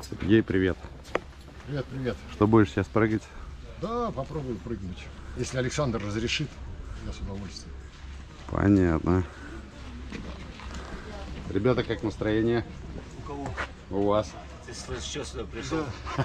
Сергей, привет. Привет, привет. Что будешь сейчас прыгать? Да, попробую прыгнуть. Если Александр разрешит, я с удовольствием. Понятно. Ребята, как настроение? У кого? У вас? Ты что сюда пришел?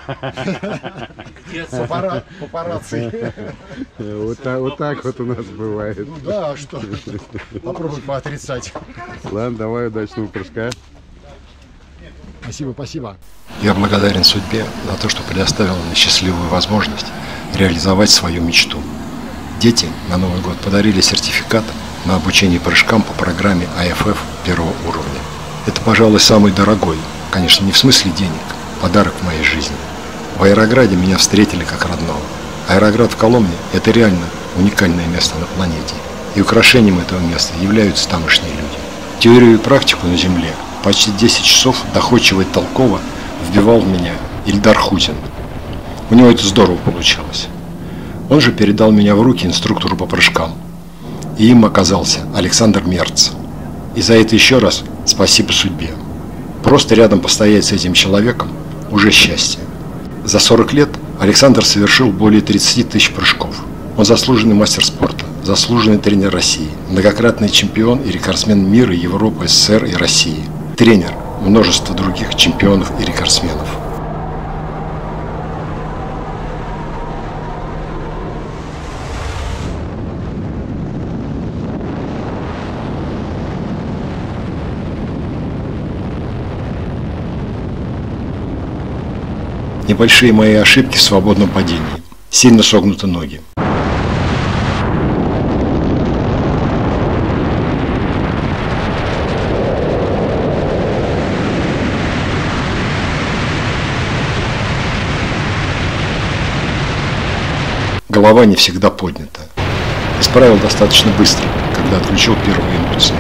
Папарацци. Вот так вот у нас бывает. Ну да, а что? Попробуй поотрицать. Ладно, давай удачного прыжка. Спасибо, спасибо. Я благодарен судьбе за то, что предоставила мне счастливую возможность реализовать свою мечту. Дети на Новый год подарили сертификат на обучение прыжкам по программе АФФ первого уровня. Это, пожалуй, самый дорогой, конечно, не в смысле денег, подарок в моей жизни. В Аэрограде меня встретили как родного. Аэроград в Коломне – это реально уникальное место на планете. И украшением этого места являются тамошние люди. Теорию и практику на Земле почти 10 часов доходчиво и толково вбивал в меня Ильдар Хутин. У него это здорово получалось. Он же передал меня в руки инструктору по прыжкам. И им оказался Александр Мерц. И за это еще раз спасибо судьбе. Просто рядом постоять с этим человеком уже счастье. За 40 лет Александр совершил более 30 тысяч прыжков. Он заслуженный мастер спорта, заслуженный тренер России, многократный чемпион и рекордсмен мира, Европы, СССР и России. Тренер множества других чемпионов и рекордсменов. Небольшие мои ошибки в свободном падении. Сильно согнуты ноги. Голова не всегда поднята. Исправил достаточно быстро, когда отключил первые эмоции.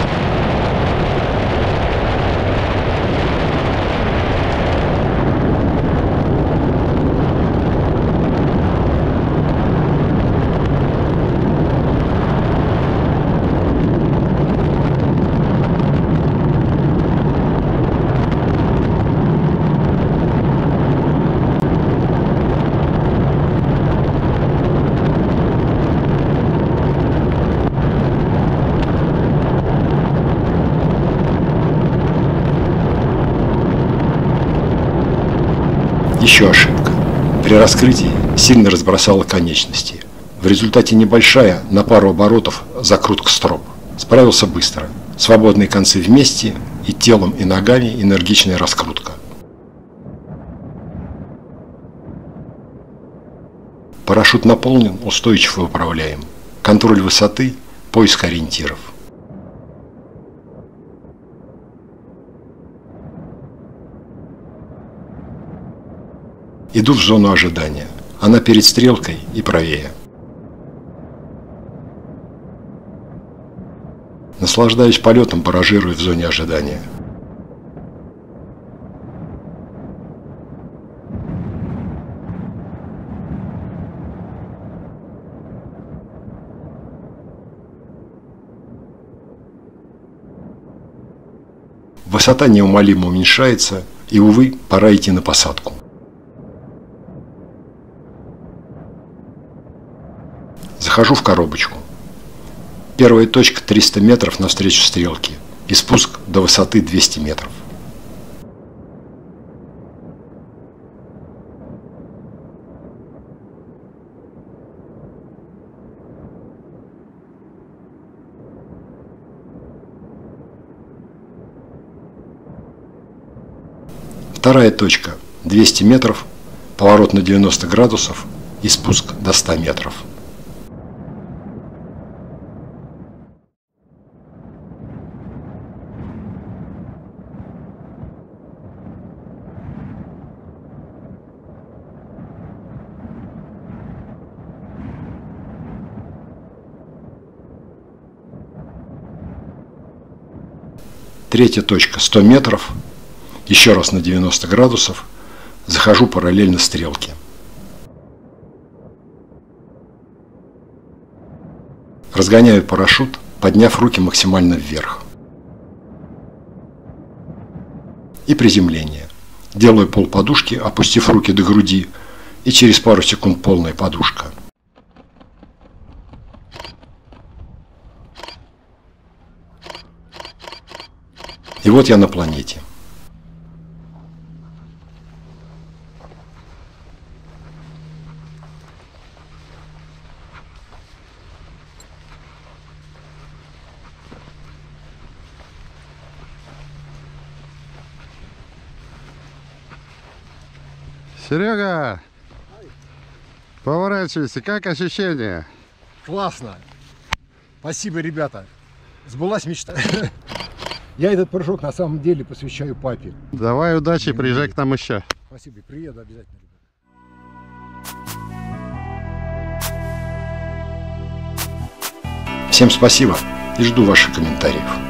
Еще ошибка. При раскрытии сильно разбросала конечности. В результате небольшая, на пару оборотов, закрутка строп. Справился быстро. Свободные концы вместе, и телом, и ногами энергичная раскрутка. Парашют наполнен, устойчив и управляем. Контроль высоты, поиск ориентиров. Иду в зону ожидания. Она перед стрелкой и правее. Наслаждаюсь полетом, баражируя в зоне ожидания. Высота неумолимо уменьшается, и, увы, пора идти на посадку. Захожу в коробочку. Первая точка 300 метров навстречу стрелке и спуск до высоты 200 метров. Вторая точка 200 метров, поворот на 90 градусов и спуск до 100 метров. Третья точка 100 метров, еще раз на 90 градусов, захожу параллельно стрелке. Разгоняю парашют, подняв руки максимально вверх. И приземление. Делаю полподушки, опустив руки до груди, и через пару секунд полная подушка. И вот я на планете. Серега, поворачивайся, как ощущения? Классно. Спасибо, ребята. Сбылась мечта. Я этот прыжок на самом деле посвящаю папе. Давай, удачи, приезжай к нам еще. Спасибо, приеду обязательно, ребята. Всем спасибо и жду ваших комментариев.